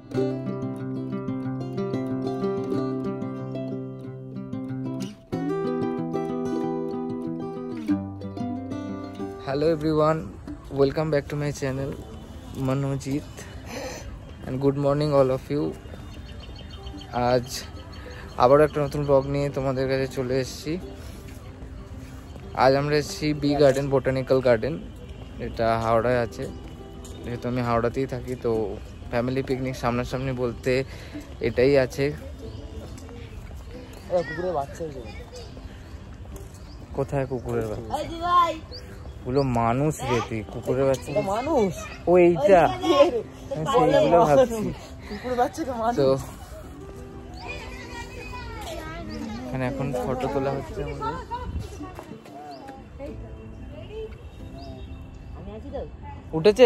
Hello everyone, welcome back to my channel Manojit and good morning all of you. আজ আবার একটা নতুন blog নিয়ে তোমাদের কাছে চলে এসেছি। আজ আমরা এসেছি বি গার্ডেন বোটানিক্যাল গার্ডেন, এটা হাওড়ায় আছে। যেহেতু আমি হাওড়াতেই থাকি তো ফ্যামিলি পিকনিক সামনাসামনি বলতে এটাই আছে। কুকুরের বাচ্চা কোথায় কুকুরের বাচ্চা? ওগুলো মানুষ রে, তুই কুকুরের বাচ্চা মানুষ? ও এইটা সেইগুলো ভাবছি। কুকুরের বাচ্চাকে মানুষ? তো এখানে এখন ফটো তোলা হচ্ছে আমাদের। উঠেছে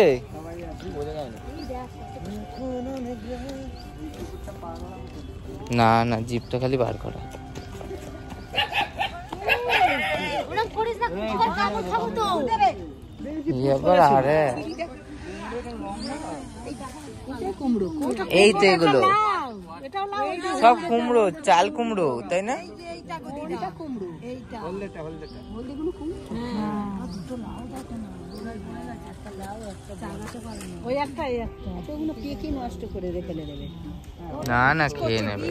না না, জিপটা খালি বার করা। আরে এই তো এগুলো সব কুমড়ো, চাল কুমড়ো, তাই না? না না, খেয়ে নেবে।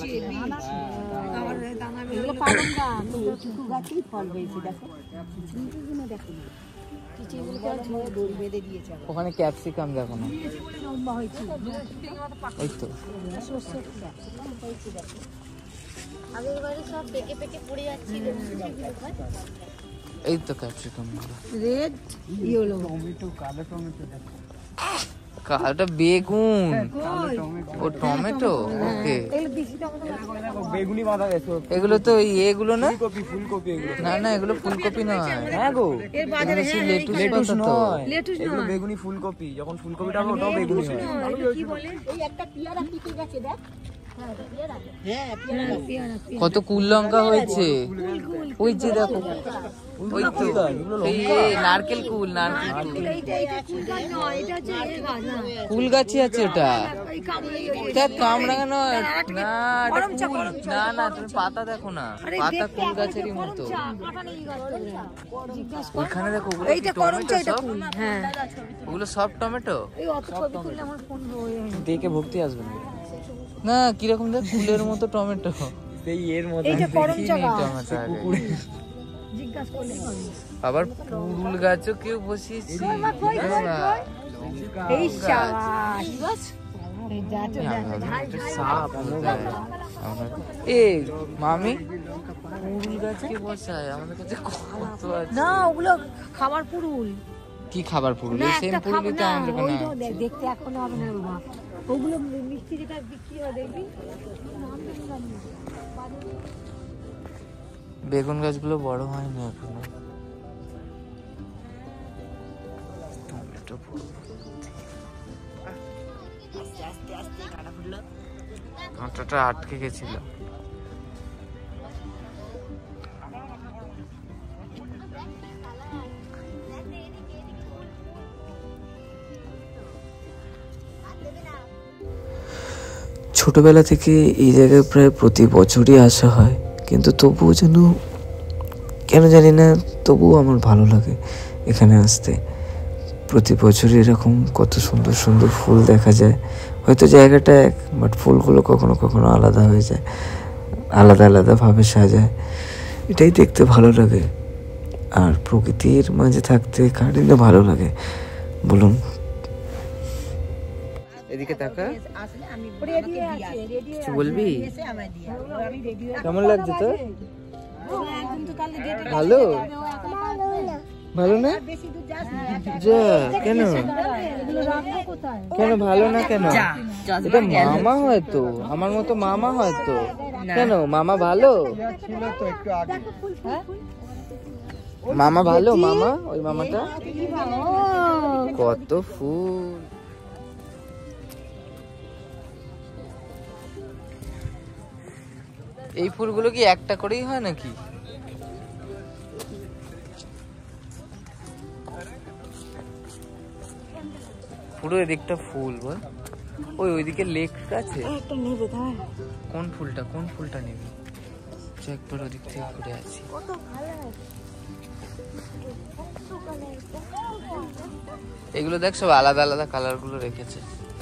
ওখানে ক্যাপসিকাম দেখো না, এই তো এই তো ক্যাপসিকাম রেড ইয়েলো টমেটো, কালো টমেটো, কালোটা বেগুন, ও টমেটো। ওকে, বেগুনি বাঁধা গেছে। এগুলো তো এগুলো না, ফুলকপি এগুলো না না, এগুলো ফুলকপি নয়। হ্যাঁ গো, লেটুস নয়, এগুলো বেগুনি ফুলকপি। যখন ফুলকপিটা হবে ওটাও বেগুনি হয়। কি বলে এই একটা পিয়ারা পিকে গেছে দেখ। কত কুল লঙ্কা হয়েছে, ওই যে দেখো, ওই তো নারকেল কুল, নারকেল কুল গাছই আছে ওটা। কামরাঙা নয়, না না না, তুমি পাতা দেখো না, পাতা কুল গাছেরই মতো। ওইখানে দেখো, ওগুলো সব টমেটো। দেখে ভক্তি আসবে না। না, কিরকম দেখ, ফুলের মতো টমেটো, সেই এর মতো আবার ফুল গাছও কেউ বসিয়েছি। এই মামি, ফুল গাছ কে বসায়? আমাদের কাছে কত আছে। না, ওগুলো খাবার পুরুল। কি খাবার পুরুল? সেম পুরুলই তো আমাদের এখানে দেখতে এখন হবে না বাবা, ওগুলো মিষ্টি যেটা বিক্রি হয় দেখবি। বেগুন গাছগুলো বড় হয়নি এখনো। টমেটো কাঁটাটা আটকে গেছিল। ছোটবেলা থেকে এই জায়গায় প্রায় প্রতি বছরই আসা হয়, কিন্তু তবুও যেন কেন জানি না, তবুও আমার ভালো লাগে এখানে আসতে। প্রতি বছরই এরকম কত সুন্দর সুন্দর ফুল দেখা যায়। হয়তো জায়গাটা এক, বাট ফুলগুলো কখনো কখনো আলাদা হয়ে যায়, আলাদা আলাদাভাবে সাজায়। এটাই দেখতে ভালো লাগে। আর প্রকৃতির মাঝে থাকতে কার না ভালো লাগে বলুন? এদিকে তাকা, কিছু বলবি? কেমন লাগছে তোর? ভালো? ভালো না? যা, কেন কেন ভালো না? কেন? এটা মামা হয়তো, আমার মতো মামা হয়তো। কেন মামা ভালো? মামা ভালো, মামা, ওই মামাটা কত ফুল। এই ফুলগুলো কি একটা করেই হয় নাকি? পুরো এদিকটা ফুল বল। ওইদিকে লেক আছে। একটা নেবে তাই কোন ফুলটা নেবে? একবার ওদিক থেকে ঘুরে আছি। কত ভালো এগুলো দেখ সব আলাদা আলাদা কালার গুলো রেখেছে।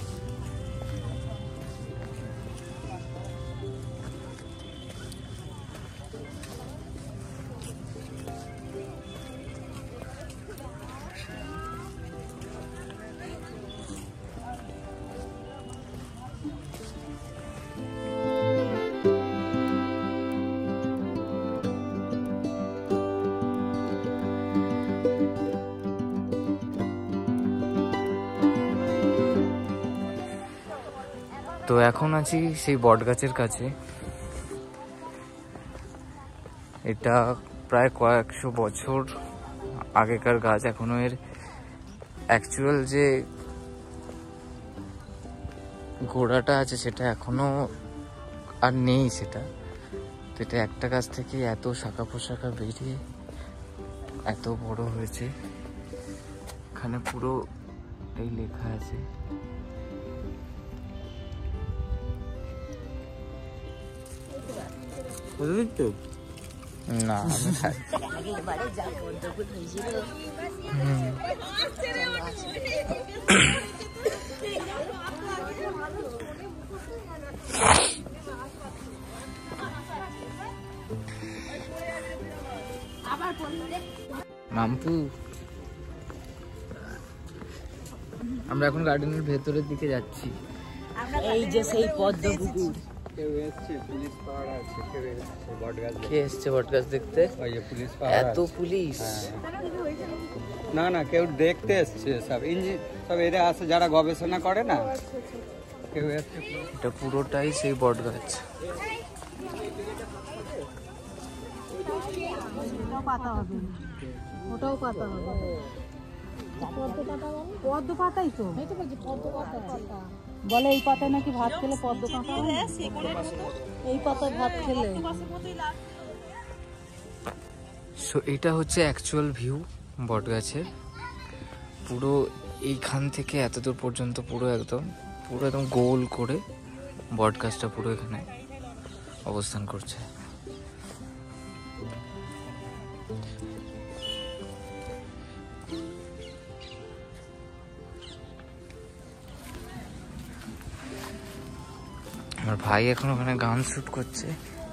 তো এখন আছি সেই বট গাছের কাছে। এটা প্রায় কয়েকশো বছর আগেকার গাছ। এখনো এর অ্যাকচুয়াল যে গোড়াটা আছে সেটা এখনো আর নেই সেটা। তো এটা একটা গাছ থেকে এত শাখা পোশাখা বেরিয়ে এত বড় হয়েছে। এখানে পুরো এই লেখা আছে। না মাম্পু, আমরা এখন গার্ডেনের ভেতরের দিকে যাচ্ছি। এই যে সেই পদ্ম পুকুর। কে এসছে বট গাছ দেখতে? এত পুলিশ? না না, কেউ দেখতে এসছে, সব সব এরা আসে যারা গবেষণা করে না, কেউ এসছে। এটা পুরোটাই সেই বট গাছ। পাতা হবে, ওটাও পাতা হবে। পদ্ম পাতাই তো বলে, এই পাতায় নাকি ভাত খেলে পদ্ম কাঁটা হয়, এই পাতায় ভাত খেলে। সো এটা হচ্ছে অ্যাকচুয়াল ভিউ বট গাছের। পুরো এইখান থেকে এতদূর পর্যন্ত পুরো একদম গোল করে বট গাছটা পুরো এখানে অবস্থান করছে। আমার ভাই এখন ওখানে গান শুট করছে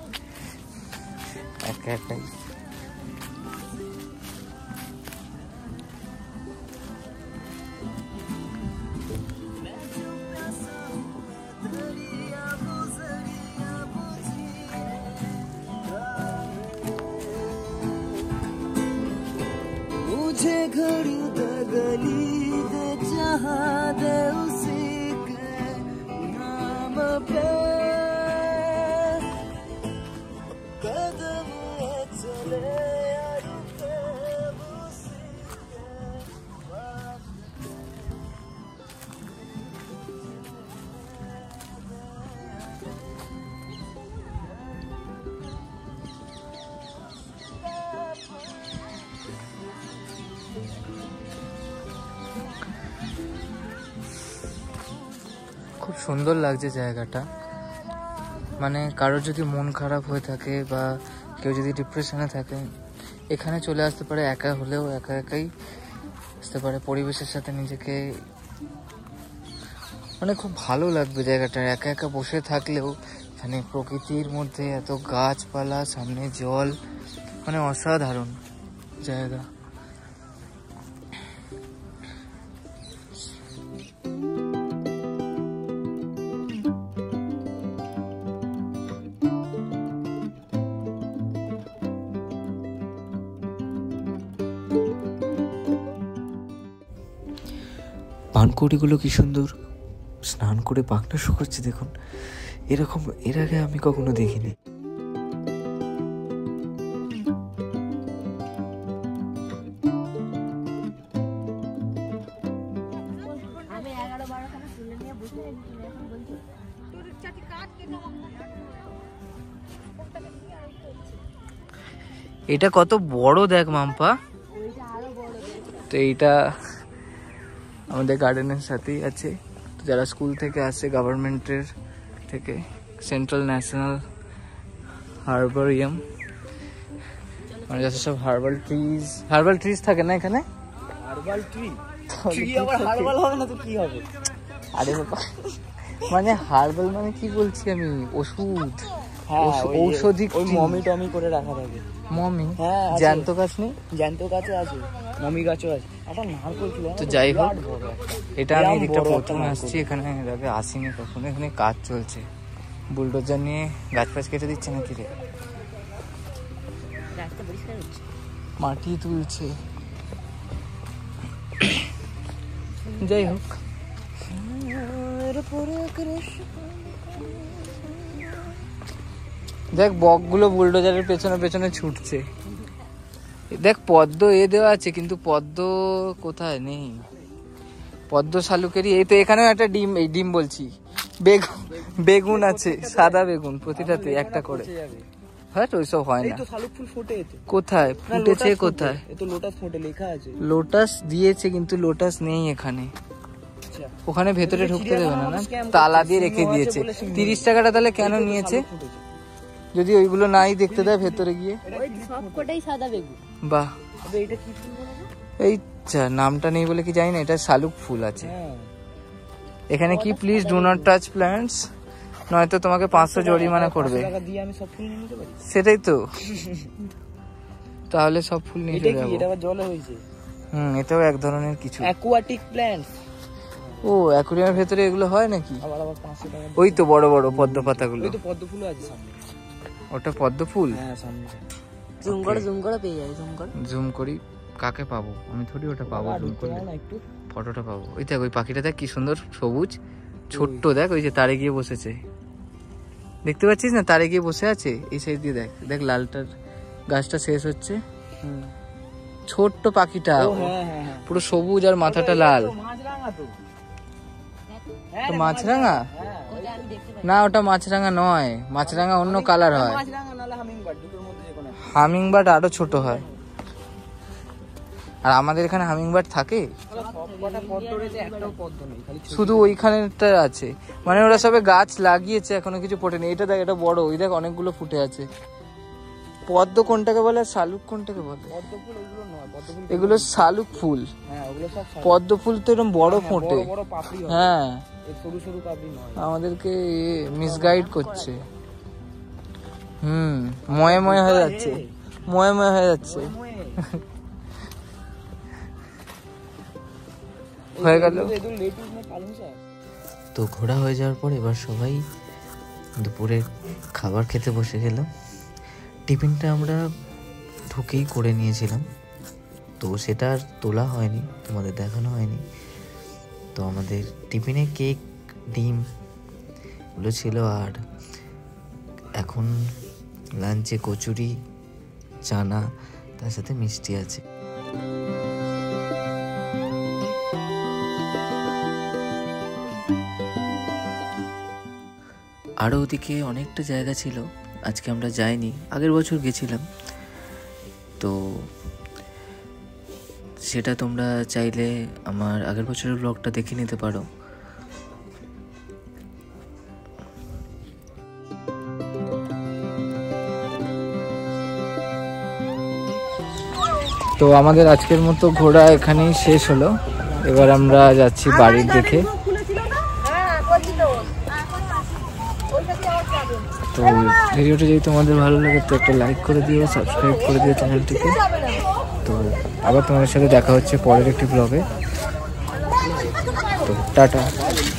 একা একাই। मुझे घड़ी दे गली दे जहाँ दे उसी के नाम पे कदम चले यार के उसी के बात। খুব সুন্দর লাগছে জায়গাটা। মানে কারোর যদি মন খারাপ হয়ে থাকে বা কেউ যদি ডিপ্রেশনে থাকে, এখানে চলে আসতে পারে। একা হলেও একা একাই আসতে পারে। পরিবেশের সাথে নিজেকে মানে খুব ভালো লাগবে জায়গাটা। একা একা বসে থাকলেও এখানে প্রকৃতির মধ্যে এত গাছপালা, সামনে জল, মানে অসাধারণ জায়গা। পানকৌড়িগুলো কি সুন্দর স্নান করে পাখনা শুকাচ্ছে দেখুন। এরকম এর আগে আমি কখনো দেখিনি। এটা কত বড় দেখ মাম্পা। তো এইটা আমাদের গার্ডেনের সাথেই আছে। তো যারা স্কুল থেকে আসে, গভর্নমেন্টের থেকে, সেন্ট্রাল ন্যাশনাল হার্বারিয়াম, মানে যত সব হার্বাল ট্রিজ থাকে না এখানে। হার্বাল ট্রি আবার হার্বাল হবে না তো কি হবে? আরে বাবা, মানে হার্বাল মানে কি বলছি আমি, ওষুধ, ঔষধিক। ওই মমি টমি করে রাখা থাকে। মমি? হ্যাঁ, জ্যান্ত গাছ নেই? জ্যান্ত গাছও আছে, মমি গাছও আছে। একটা নারকেল ছিল। তো যাই হোক, এটা আমি এদিকটা প্রথমে আসছি, এখানে আগে আসিনি কখনো। এখানে কাজ চলছে, বুলডোজার নিয়ে গাছ ফাছ কেটে দিচ্ছে নাকি রে, মাটি তুলছে। যাই হোক, দেখ বকগুলো বুলডোজারের পেছনে পেছনে ছুটছে। দেখ পদ্ম দেওয়া আছে, কিন্তু পদ্ম কোথায় নেই। পদ্ম শালুকেরই এই তো, এখানেও একটা ডিম বলছি, বেগুন আছে, সাদা বেগুন প্রতিটাতে একটা করে। হ্যাঁ, ওইসব হয় না। কোথায় ফুটেছে? কোথায়? লোটাস দিয়েছে, কিন্তু লোটাস নেই এখানে। ওখানে ভেতরে ঢুকতে দেবে না, তালা দিয়ে রেখে দিয়েছে। 30 টাকাটা তাহলে কেন নিয়েছে যদি ওইগুলো নাই দেখতে দেয় ভেতরে গিয়ে? সবকটাই সাদা বেগুন। বাহ, এই নামটা নেই বলে কি জানি না, এটা শালুক ফুল আছে এখানে। কি please do not touch plants, নয়তো তোমাকে 500 জরিমানা করবে। সেটাই তো, তাহলে সব ফুল নিয়ে চলে যাবো। এটাও এক ধরনের কিছু অ্যাকুয়াটিক প্ল্যান্টস। ও, অ্যাকুয়ারিয়ামের ভেতরে এগুলো হয় নাকি? ওই তো বড় বড় পদ্ম পাতাগুলো। পদ্ম ফুল আছে সামনে। ওটা পদ্ম ফুল? হ্যাঁ, সামনে। জুম করে পেয়ে যাবে। জুম করি, কাকে পাবো? আমি থোড়ি ওটা পাবো। জুম করলে ফটোটা পাবো। ওই দেখ, ওই পাখিটা দেখ কি সুন্দর সবুজ, ছোট্ট। দেখ ওই যে তারে গিয়ে বসেছে, দেখতে পাচ্ছিস না? তারে গিয়ে বসে আছে এই সাইড দিয়ে। দেখ দেখ, লালটার গাছটা শেষ হচ্ছে। ছোট্ট পাখিটা পুরো সবুজ আর মাথাটা লাল। মাছরাঙা না, ওটা মাছরাঙা নয়। মাছরাঙা অন্য কালার হয়। হামিংবার্ড আরো ছোট হয়। আর আমাদের এখানে হামিংবার্ড থাকে শুধু ওইখানেটা আছে, মানে ওরা সবে গাছ লাগিয়েছে, এখনো কিছু ফোটেনি। এটা দেখ, এটা বড়, ওই দেখ অনেকগুলো ফুটে আছে। পদ্ম কোনটাকে বলে, শালুক কোনটাকে বলে? এগুলো শালুক ফুল। পদ্ম ফুল তো এরকম বড় ফোটে। হ্যাঁ, আমাদেরকে মিসগাইড করছে। ময়ে ময়ে হয়ে যাচ্ছে, ময়ে ময়ে হয়ে যাচ্ছে। হয়ে গেল তো ঘোরা হয়ে যাওয়ার পর এবার সবাই দুপুরে খাবার খেতে বসে গেলাম। টিফিনটা আমরা ঢুকেই করে নিয়েছিলাম, তো সেটা আর তোলা হয়নি, তোমাদের দেখানো হয়নি। তো আমাদের টিফিনে কেক, ডিম এগুলো ছিল। আর এখন লাঞ্চে কচুরি, চানা, তার সাথে মিষ্টি আছে। আরও ওদিকে অনেকটা জায়গা ছিল, আজকে আমরা যাইনি, আগের বছর গেছিলাম। তো সেটা তোমরা চাইলে আমার আগের বছরের ব্লগটা দেখে নিতে পারো। তো আমাদের আজকের মতো ঘোরা এখানেই শেষ হলো। এবার আমরা যাচ্ছি বাড়ির দিকে। তো ভিডিওটা যদি তোমাদের ভালো লাগে তো একটা লাইক করে দিও, সাবস্ক্রাইব করে দিও চ্যানেলটিকে। তো আবার তোমাদের সাথে দেখা হচ্ছে পরের একটি ব্লগে। তো টাটা।